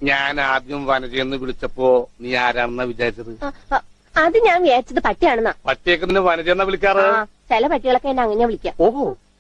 ഞാൻ ആദ്യം വനജയെന്ന് വിളിച്ചപ്പോ നീ ആരാണെന്നാ വിചാരിച്ചത്? അത് ഞാൻ വിചാരിച്ചത് പട്ടിയാണെന്നാ. പട്ടിയൊക്കെ നിന്നെ വനജയെന്നാ വിളിക്കാറ്? ചില പട്ടികളൊക്കെ എന്നെ അങ്ങനെ വിളിക്കാം. ഓഹോ,